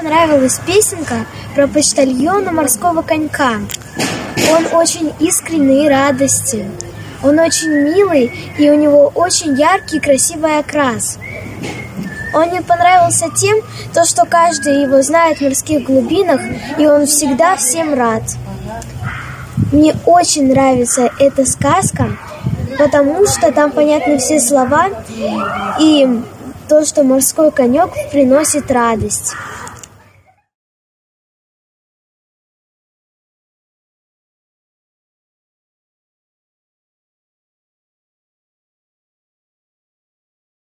понравилась песенка про почтальона морского конька. Он очень искренний и радостен. Он очень милый, и у него очень яркий и красивый окрас. Он мне понравился тем, что каждый его знает в морских глубинах, и он всегда всем рад. Мне очень нравится эта сказка, потому что там понятны все слова и то, что морской конек приносит радость.